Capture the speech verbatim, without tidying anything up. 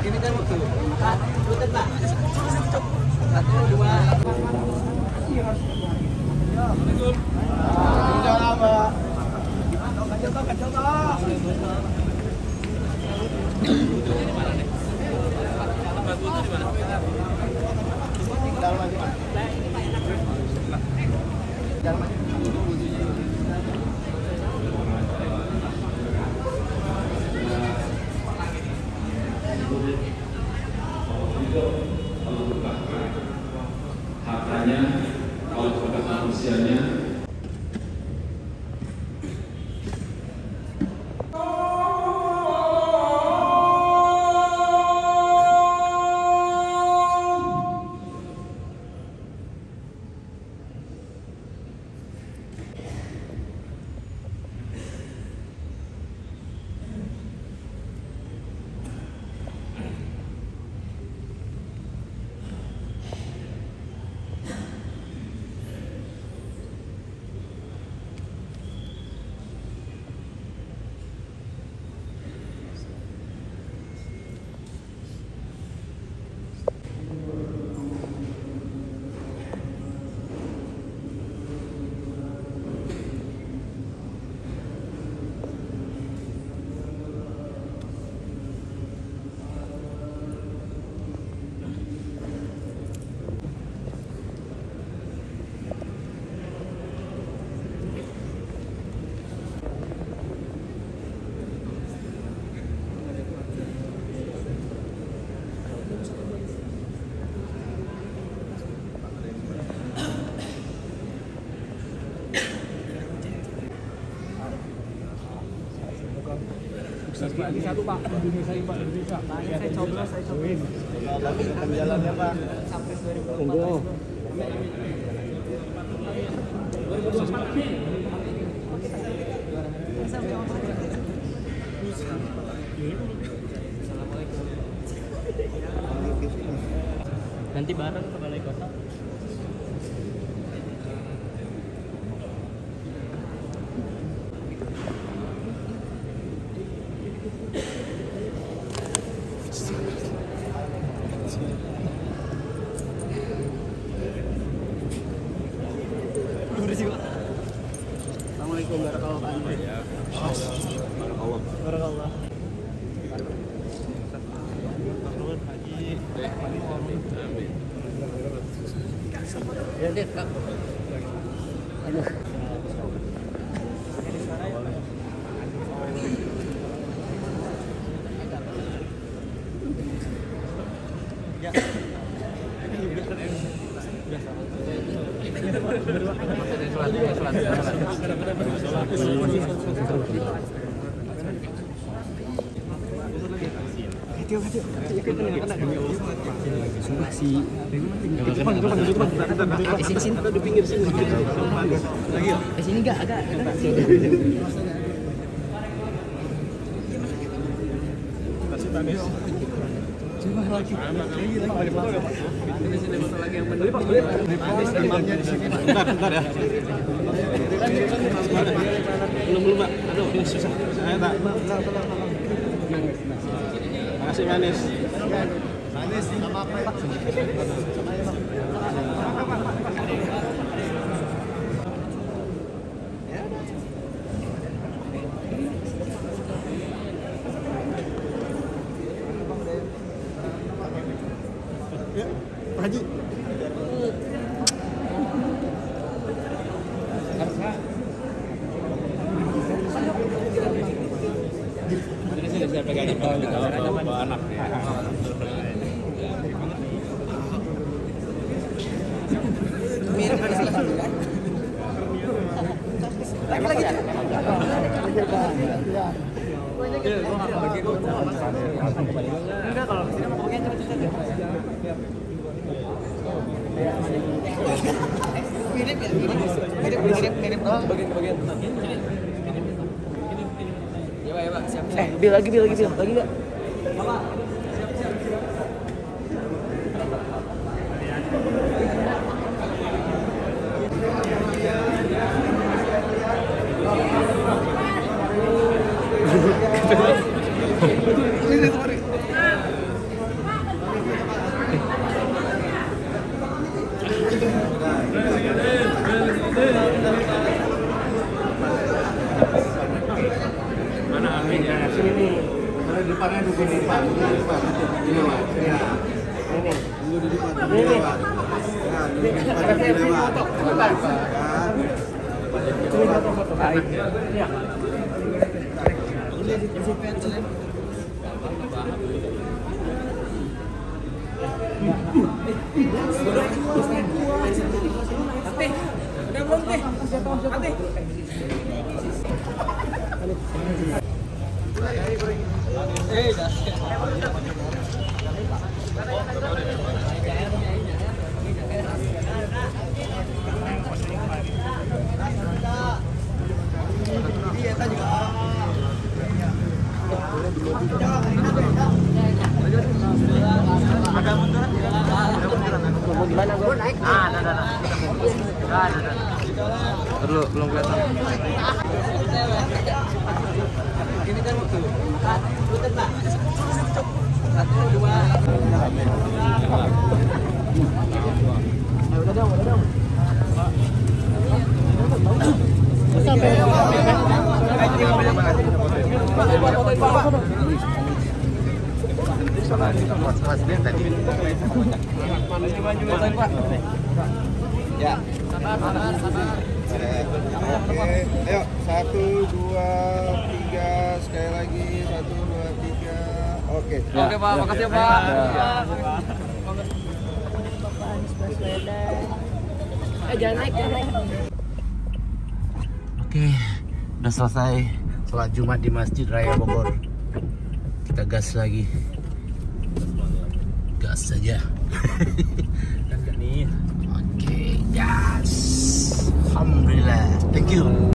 Ini kan waktu. Satu, Pak. Satu, dua. Assalamualaikum. Waalaikumsalam, Pak. Kacau, Pak, kacau, Pak. Di mana nih? Tempat butuh di mana? Dalam aja, Pak. Dalam aja. Hartanya, kalau sebagai manusianya. Lagi satu, Pak. Indonesia, Pak. Indonesia. Saya coblos, saya coblos. Akan jalannya, Pak. Sampai dua ribu empat belas. Nanti bareng ke balai kota. Assalamualaikum warahmatullahi wabarakatuh. Barakallah. Ya, Dek, Kak. Aduh. Ya. Sumpah sih. Depan, depan, depan. Sini, sini. Di pinggir sini. Lagi. Eh sini enggak, agak. Kasih tanis. Coba lagi. Ini sini foto lagi yang benar. Tanis imamnya di sini. Bentar, bentar ya. Belum, belum, Pak. Aduh, ini susah. Saya tak. Makasih, manis. Manis, enggak apa-apa, Pak. Ya, Pak Haji. Ini sih bisa pegang kalau bawa anak. Mirip ada salah satu kan? Lagi lagi. Enggak, kalau kesini mau bagian cepet-cepet ya. Mirip ya? Mirip, mirip, mirip doang. Bagian-bagian. Ya, Pak, ya, Pak. Siap, siap. Eh, bil lagi, bil lagi, bil. Lagi enggak? Bapak. Siap, siap. Ini sorry. Sini nih. Kalau di depannya dulu di depan, di depan. Ini Mas. Ya. Ini. Dulu di depan. Ini. Nah, di depan di lewat. Sebentar, Pak. Ini foto-foto. Iya. Ini di sini. Ate, udah belum teh? Ate. Eh, dah. Ada munduran? Mau gimana gue? Naik. Ah, ada, ada. Ada, ada. Terus belum kelihatan. Ini kan waktu. Putar, Pak. Satu, dua. Udah dong, udah dong. Sampai. Ya. Sabar, sabar, sabar. Oke, ayo satu, dua, tiga, sekali lagi satu, dua, tiga. Oke. Oke Pak, makasih ya Pak. Eh jangan naik, jangan naik. Oke, udah selesai sholat Jumat di Masjid Raya Bogor. Kita gas lagi. Gas saja. Oke, gas. Alhamdulillah. Thank you.